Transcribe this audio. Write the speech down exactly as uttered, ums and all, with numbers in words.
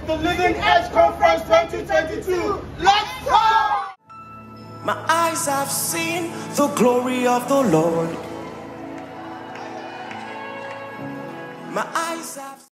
the Living Edge Conference twenty twenty-two. Let's go! My eyes have seen the glory of the Lord. My eyes have